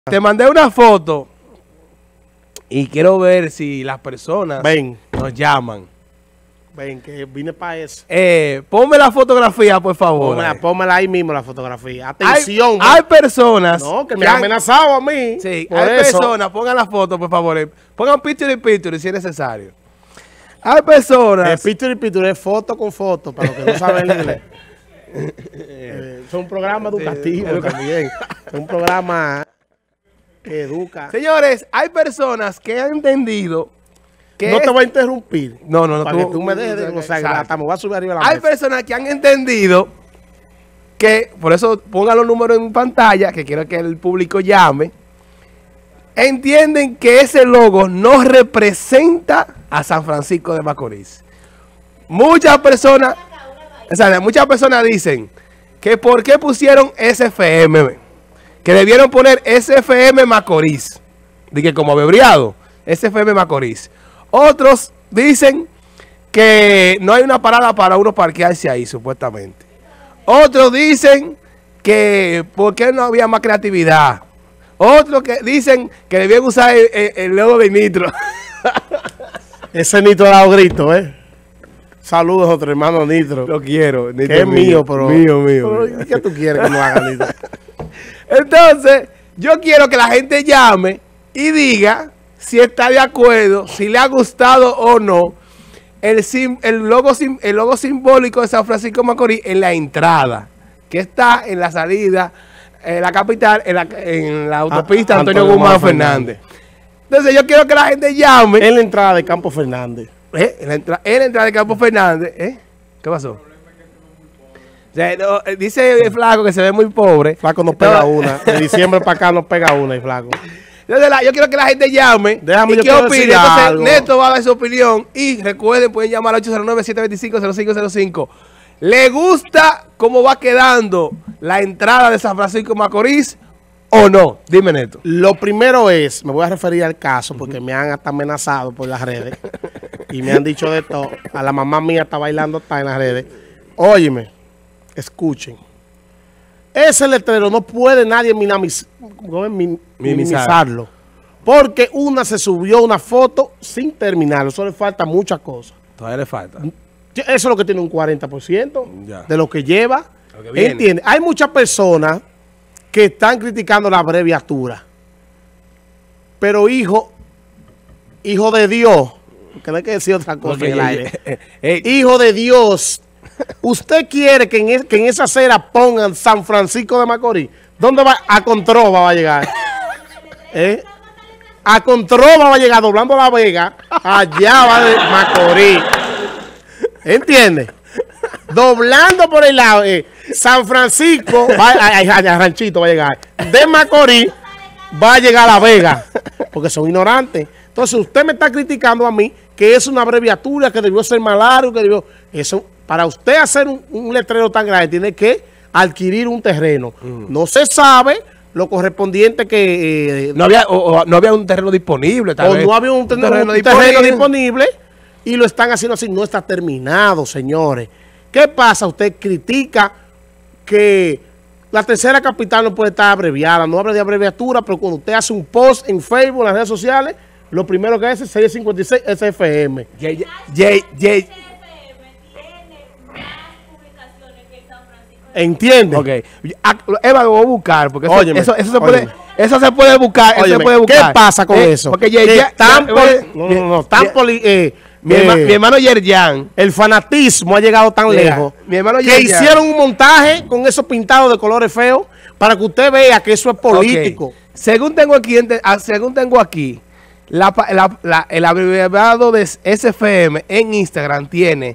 Te mandé una foto y quiero ver si las personas nos llaman. Ven, que vine para eso. Ponme la fotografía, por favor. Pónmela ahí mismo, la fotografía. Atención. Hay personas... No, que me han amenazado a mí. Sí, hay personas, pongan la foto, por favor. Pongan picture si es necesario. Hay personas... Picture es foto con foto, para los que no saben inglés. Es un programa educativo también. Es un programa que educa. Señores, hay personas que han entendido que no te voy a interrumpir. No. Para que tú me dejes de gozar. Me voy a subir arriba de la mesa. Hay personas que han entendido que, por eso pongan los números en pantalla, que quiero que el público llame. Entienden que ese logo no representa a San Francisco de Macorís. Muchas personas dicen que por qué pusieron SFM, que debieron poner SFM Macorís, de que como abreviado, SFM Macorís. Otros dicen que no hay una parada para uno parquearse ahí, supuestamente. Otros dicen que por qué no había más creatividad. Otros que dicen que debían usar el logo de Nitro. Ese Nitro ha dado grito, Saludos a otro hermano Nitro. Lo quiero. Nitro que es mío, pero... Mío. Pero ¿qué tú quieres que no haga, Nitro? Entonces, yo quiero que la gente llame y diga si está de acuerdo, si le ha gustado o no el logo simbólico de San Francisco de Macorís en la entrada, que está en la salida, en la capital, en la autopista Antonio Guzmán Fernández. Entonces, yo quiero que la gente llame. En la entrada de Campo Fernández. En la entrada de Campo Fernández. ¿Qué pasó? O sea, dice el Flaco que se ve muy pobre. Flaco nos pega una. De diciembre para acá nos pega una el Flaco. Entonces, yo quiero que la gente llame. Déjame y yo qué opine. Entonces, Neto va a dar su opinión. Y recuerden, pueden llamar al 809-725-0505. ¿Le gusta cómo va quedando la entrada de San Francisco de Macorís o no? Dime, Neto. Lo primero es, me voy a referir al caso porque me han hasta amenazado por las redes. Y me han dicho de todo. A la mamá mía está bailando en las redes. Óyeme, escuchen. Ese letrero no puede nadie minimizarlo. Porque se subió una foto sin terminar. Eso le falta muchas cosas. Todavía le falta. Eso es lo que tiene un 40% de lo que lleva. ¿Entiendes? Hay muchas personas que están criticando la abreviatura. Pero hijo de Dios, que no hay que decir otra cosa en el aire. Hijo de Dios, ¿usted quiere que en esa acera pongan San Francisco de Macorís? ¿Dónde va? A Controva va a llegar. A Controva va a llegar, doblando La Vega. Allá va de Macorís. ¿Entiendes? Doblando por el lado. San Francisco, a Ranchito va a llegar. De Macorís va a llegar a La Vega. Porque son ignorantes. Entonces usted me está criticando a mí que es una abreviatura, que debió ser más largo, que debió... Eso, para usted hacer un letrero tan grande, tiene que adquirir un terreno. No se sabe lo correspondiente que... no había un terreno disponible, tal vez. No había un terreno disponible y lo están haciendo así. No está terminado, señores. ¿Qué pasa? Usted critica que la tercera capital no puede estar abreviada, no habla de abreviatura, pero cuando usted hace un post en Facebook, en las redes sociales, lo primero que hace es 656 SFM. ¿Entiende? Ok. Eva, lo voy a buscar, porque eso se puede buscar. ¿Qué pasa con eso? Porque mi hermano Yerjan, el fanatismo ha llegado tan lejos mi hermano que hicieron un montaje con esos pintados de colores feos para que usted vea que eso es político. Okay. Según tengo aquí, el abreviado de SFM en Instagram tiene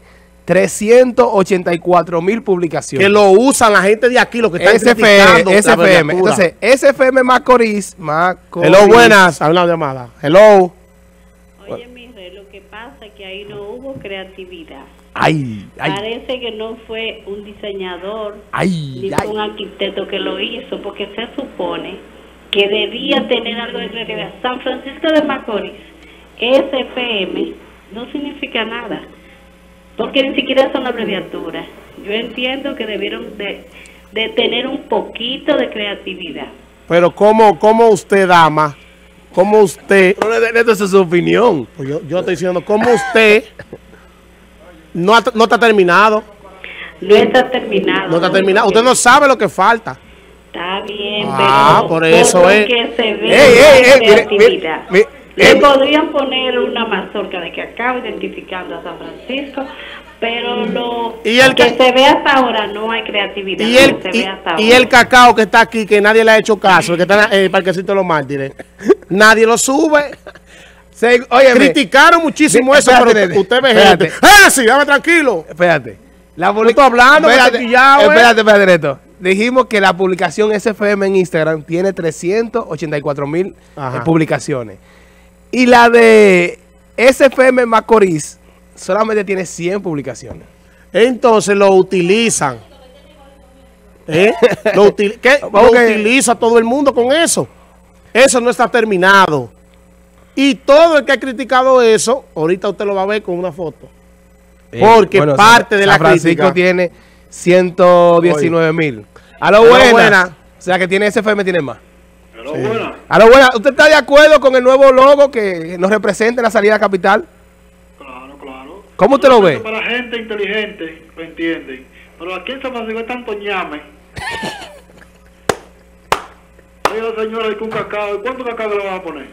384,000 publicaciones. Que lo usan la gente de aquí, los que están criticando SFM. Entonces, SFM Macorís. Hello, buenas. Habla la llamada. Hello. Oye, mi rey, lo que pasa es que ahí no hubo creatividad. Parece que no fue un diseñador ni fue un arquitecto que lo hizo, porque se supone que debía tener algo de creatividad. San Francisco de Macorís, SFM, no significa nada, porque ni siquiera son abreviaturas. Yo entiendo que debieron de tener un poquito de creatividad. Pero ¿cómo usted, dama? ¿Cómo usted? Pero Neto, esa es su opinión. Pues yo estoy diciendo, ¿cómo usted no está terminado? No está terminado. No está terminado. Usted no sabe lo que falta. Está bien, pero por eso es que se ve creatividad. Le podrían poner una mazorca de cacao identificando a San Francisco, pero lo que se ve hasta ahora no hay creatividad. Y el cacao que está aquí, que nadie le ha hecho caso, el que está en el Parquecito de los Mártires, nadie lo sube. Criticaron muchísimo eso, pero usted ve gente. Sí, dame tranquilo. Espérate. Estoy hablando, espérate, Neto. Dijimos que la publicación SFM en Instagram tiene 384,000 publicaciones. Y la de SFM Macorís solamente tiene 100 publicaciones. Entonces lo utilizan. Lo utiliza todo el mundo con eso. Eso no está terminado. Y todo el que ha criticado eso, ahorita usted lo va a ver con una foto. Porque parte de la crítica. San Francisco tiene 119,000. A lo buena. O sea que tiene SFM, tiene más. A lo buena. ¿Usted está de acuerdo con el nuevo logo que nos representa en la salida capital? Claro. ¿Cómo usted lo ve? Para gente inteligente, lo entienden. Pero aquí en San Francisco es tanto ñame. Oiga, señora, hay un cacao. ¿Cuánto cacao le van a poner?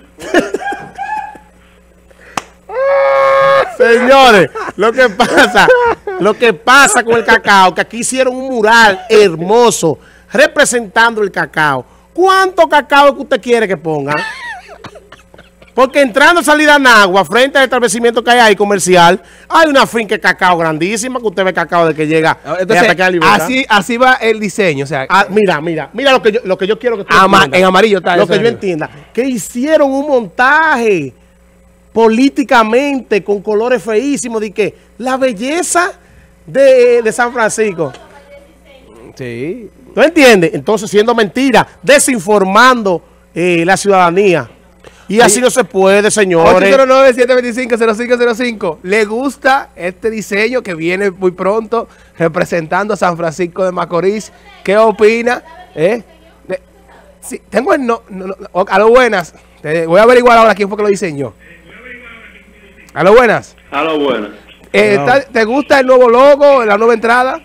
Señores, lo que pasa con el cacao, que aquí hicieron un mural hermoso representando el cacao. ¿Cuánto cacao que usted quiere que ponga? Porque entrando a salida en agua, frente al establecimiento que hay ahí comercial, hay una finca de cacao grandísima, que usted ve cacao de que llega. Entonces, así va el diseño. O sea, mira lo que yo quiero que usted entienda. En amarillo está lo que yo entienda. Que hicieron un montaje políticamente con colores feísimos de que la belleza de San Francisco. Sí. ¿Tú entiendes? Entonces, siendo mentira, desinformando la ciudadanía. Y así no se puede, señores. 809-725-0505. ¿Le gusta este diseño que viene muy pronto representando a San Francisco de Macorís? ¿Qué opina? Sí, tengo el a lo buenas. Voy a averiguar ahora quién fue que lo diseñó. A lo buenas. A lo buenas. ¿Te gusta el nuevo logo, la nueva entrada?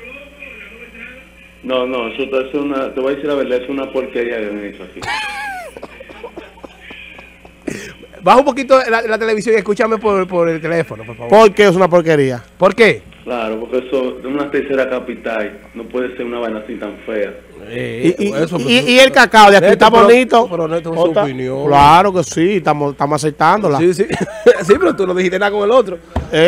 No, eso es una, te voy a decir la verdad, es una porquería que han hecho aquí. Baja un poquito la televisión y escúchame por el teléfono, por favor. ¿Por qué es una porquería? ¿Por qué? Claro, porque eso de una tercera capital no puede ser una vaina así tan fea. Y el cacao de aquí está bonito. Pero no es su opinión. Claro que sí, estamos aceptándola. Sí. Sí, pero tú no dijiste nada con el otro.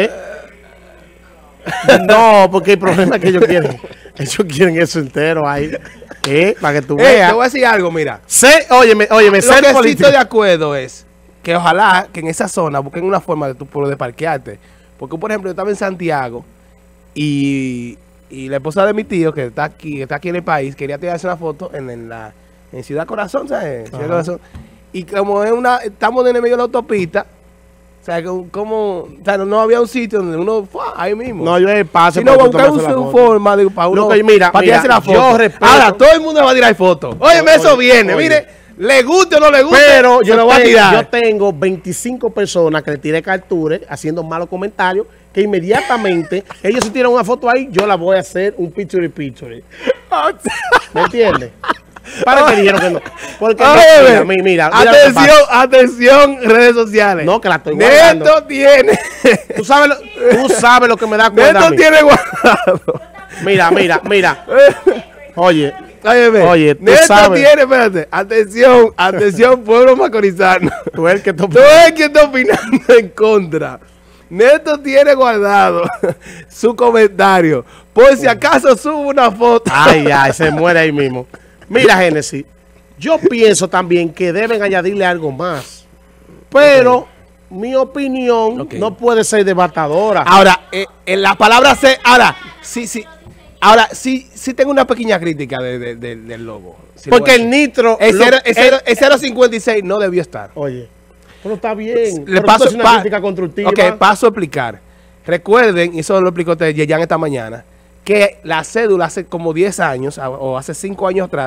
No, porque el problema es que ellos quieren eso entero ahí. Para que tú veas. Te voy a decir algo, mira. Óyeme, lo que sí estoy de acuerdo es que ojalá que en esa zona busquen una forma de tú de parquearte. Porque, por ejemplo, yo estaba en Santiago y la esposa de mi tío, que está aquí en el país, quería tirarse una foto en Ciudad Corazón, ¿sabes? Ciudad Corazón. Y como estamos en el medio de la autopista, o sea, no había un sitio donde uno ahí mismo. No, yo el pase. Si no, buscar una forma para uno para tirarse la foto. Yo respeto. Ahora, todo el mundo va a tirar fotos. Óyeme, eso viene. Mire. ¿Le guste o no le guste? Pero yo tengo 25 personas que le tiré capture haciendo malos comentarios, que inmediatamente ellos se tiran una foto ahí, yo la voy a hacer un picture. ¿Me entiendes? ¿Para qué dijeron que no? Porque mira, atención, redes sociales. No, que la estoy guardando. Neto tiene. Tú sabes lo que me da cuenta. Neto tiene guardado. Mira. Oye, Neto tiene, espérate, atención, pueblo macorizano. Tú eres el que está opinando en contra. Neto tiene guardado su comentario. Por si acaso subo una foto. Ay, se muere ahí mismo. Mira, Génesis, yo pienso también que deben añadirle algo más. Pero mi opinión no puede ser debatadora. Ahora, en la palabra sí. Ahora, sí tengo una pequeña crítica del logo. Porque el nitro... El 056 no debió estar. Oye, pero está bien. Le paso una crítica constructiva. Ok, paso a explicar. Recuerden, y eso lo explicó Yeyan esta mañana, que la cédula hace como 10 años, o hace 5 años atrás,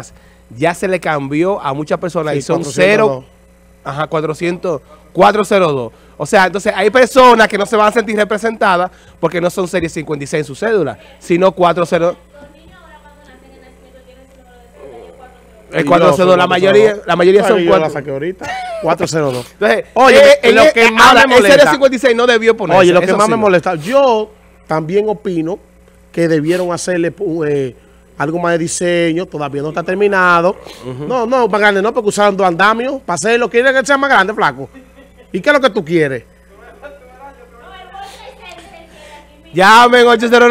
ya se le cambió a muchas personas Sí, y son 402. 0, ajá, 402. O sea, entonces hay personas que no se van a sentir representadas porque no son serie 56 en su cédula, sino 40. El 402, la mayoría son Yo la 4. saqué ahorita. 402. Entonces, Oye, lo que más me el serie molesta. 56 no debió ponerse. Oye, lo que eso más sí. me molesta. Yo también opino que debieron hacerle algo más de diseño. Todavía no está terminado. No, más grande no, porque usaron 2 andamios para hacerlo. ¿Quieres que sea más grande, flaco? ¿Y qué es lo que tú quieres? Llamen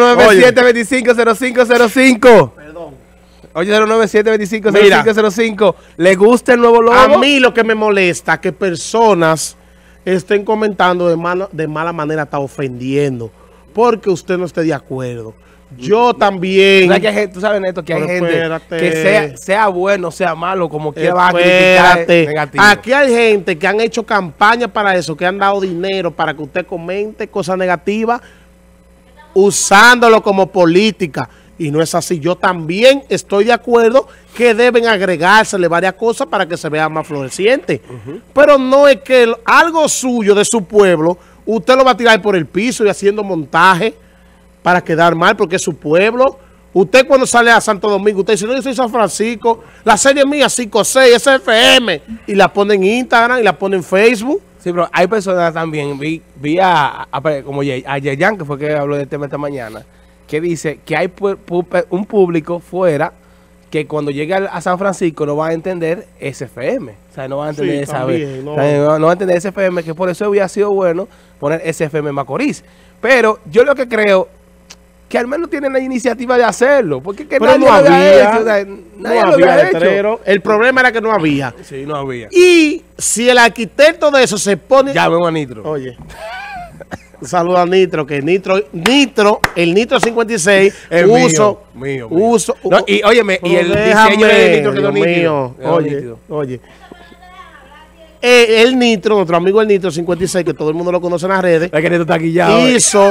809-725-0505. Perdón. 809-725-0505. ¿Le gusta el nuevo logo? A mí lo que me molesta es que personas estén comentando de mala manera, está ofendiendo, porque usted no esté de acuerdo. Yo también. ¿Sabes que hay gente, tú sabes, Neto, que hay Pero gente espérate. que sea bueno, sea malo, como quiera va a criticar Espérate. negativo? Aquí hay gente que han hecho campaña para eso, que han dado dinero para que usted comente cosas negativas, usándolo como política. Y no es así. Yo también estoy de acuerdo que deben agregársele varias cosas para que se vea más floreciente. Pero no es que algo suyo de su pueblo, usted lo va a tirar por el piso y haciendo montaje para quedar mal, porque es su pueblo. Usted cuando sale a Santo Domingo, usted dice, no, yo soy San Francisco, la serie mía 56, SFM, y la pone en Instagram y la pone en Facebook. Sí, pero hay personas también, vi como a Yeyan, que fue que habló del tema esta mañana, que dice que hay un público fuera que cuando llegue a San Francisco no va a entender SFM. O sea, no va a entender Sí, esa también, no va a entender SFM, que por eso hubiera sido bueno poner SFM Macorís. Pero yo lo que creo que al menos tienen la iniciativa de hacerlo, porque que Pero nadie no lo había había, hecho. O sea, no nadie lo había había hecho. letrero. El problema era que no había. Sí, no había. Y si el arquitecto de eso se pone... Llamen a Nitro. Oye, un saludo a Nitro, que el Nitro 56, Es uso, mío. uso. No, y óyeme, y el Déjame, diseño de Nitro quedó Dios nítido. mío. Quedó Oye, nítido. oye. El Nitro, nuestro amigo el Nitro 56, que todo el mundo lo conoce en las redes, Es que Nitro está guillado. hizo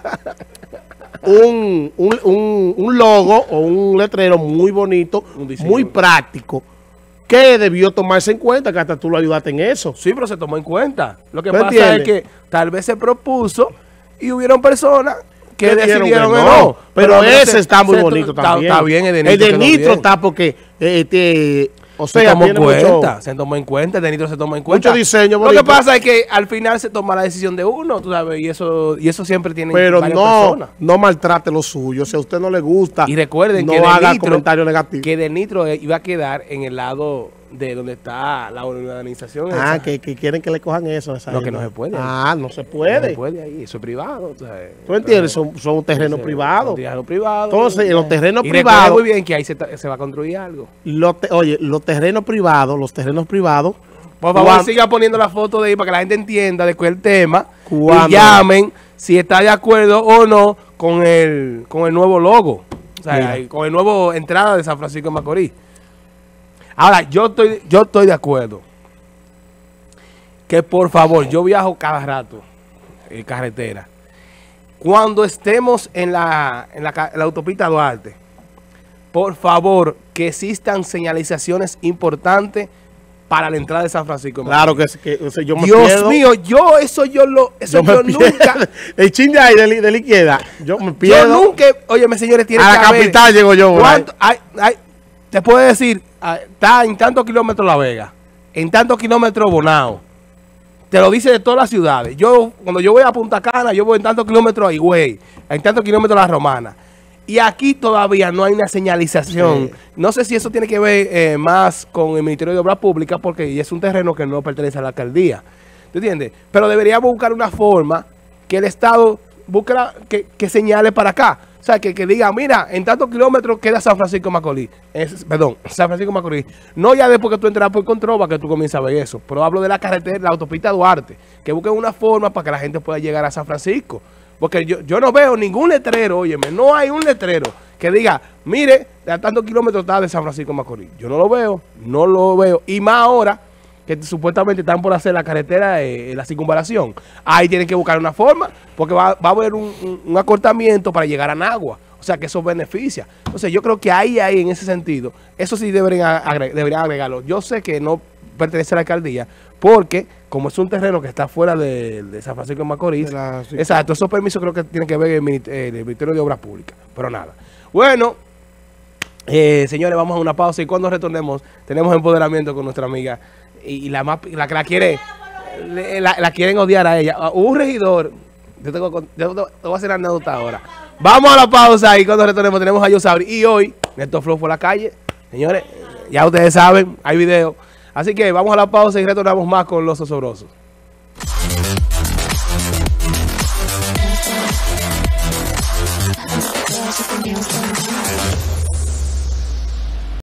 un logo o un letrero muy bonito, Un diseño. muy práctico, que debió tomarse en cuenta, que hasta tú lo ayudaste en eso. Sí, pero se tomó en cuenta. Lo que ¿Me pasa entiendes? es que tal vez se propuso y hubieron personas que Que dijeron decidieron que que no. Pero al menos ese está muy bonito también. Está bien, el de Nitro. El de quedó Nitro bien. está porque, o Se sea, tomó en tiene cuenta, mucho... se tomó en cuenta, el de Nitro se tomó en cuenta. Mucho diseño Lo bonito. que pasa es que al final se toma la decisión de uno, tú sabes, y eso siempre tiene Pero varias no, personas. no maltrate lo suyo. Si a usted no le gusta, Y recuerden no que haga de Nitro, comentarios negativos. que de Nitro iba a quedar en el lado de donde está la organización. Ah, esa. que quieren que le cojan eso. No, que no se puede. Ah, no se No puede. se puede ahí, eso es privado. ¿Tú entiendes? Son terrenos privados. Terreno privado. Entonces, en los terrenos y privados- recuerden muy bien que ahí se va a construir algo. Oye, los terrenos privados, Por favor, Cuando- siga poniendo la foto de ahí para que la gente entienda de cuál tema. Cuando- Y llamen si está de acuerdo o no con el nuevo logo. O sea, Mira. con el nuevo entrada de San Francisco de Macorís. Ahora, yo estoy de acuerdo. Que por favor, yo viajo cada rato en carretera. Cuando estemos en la autopista Duarte, por favor, que existan señalizaciones importantes para la entrada de San Francisco de claro Macorís. que o sea, yo me Dios pierdo. mío, yo me nunca, pierdo. El chin de ahí de la izquierda, yo me yo pierdo. nunca, óyeme señores, tiene A que la haber- capital llego yo, por ahí. ¿cuánto? Te puedo decir, está en tantos kilómetros La Vega, en tantos kilómetros Bonao. Te lo dice de todas las ciudades. Cuando yo voy a Punta Cana, yo voy en tantos kilómetros a Higüey, en tantos kilómetros a La Romana. Y aquí todavía no hay una señalización. Sí. No sé si eso tiene que ver más con el Ministerio de Obras Públicas, porque es un terreno que no pertenece a la alcaldía. ¿Tú entiendes? Pero deberíamos buscar una forma que el Estado busque que señale para acá. O sea, que diga, mira, en tantos kilómetros queda San Francisco de Macorís. Perdón, San Francisco de Macorís. No ya después que tú entras por Controva que tú comienzas a ver eso. Pero hablo de la carretera, la autopista Duarte. Que busquen una forma para que la gente pueda llegar a San Francisco. Porque yo no veo ningún letrero, óyeme, no hay un letrero que diga, mire, a tantos kilómetros está de San Francisco de Macorís. Yo no lo veo. Y más ahora que supuestamente están por hacer la carretera, la circunvalación. Ahí tienen que buscar una forma, porque va a haber un acortamiento para llegar a Nagua. O sea, que eso beneficia. Entonces, yo creo que ahí en ese sentido, eso sí deberían agregarlo. Yo sé que no pertenece a la alcaldía, porque como es un terreno que está fuera de San Francisco de Macorís, Sí. exacto, esos permisos creo que tienen que ver el Ministerio de Obras Públicas, pero nada. Bueno, señores, vamos a una pausa y cuando retornemos tenemos empoderamiento con nuestra amiga y la que la quiere, la quieren odiar a ella. Un regidor, yo te voy a hacer anécdota ahora. Vamos a la pausa y cuando retornemos tenemos a Yosabri. Y hoy, Néstor Flow por la calle. Señores, ya ustedes saben, hay video. Así que vamos a la pausa y retornamos más con Los Osobrosos.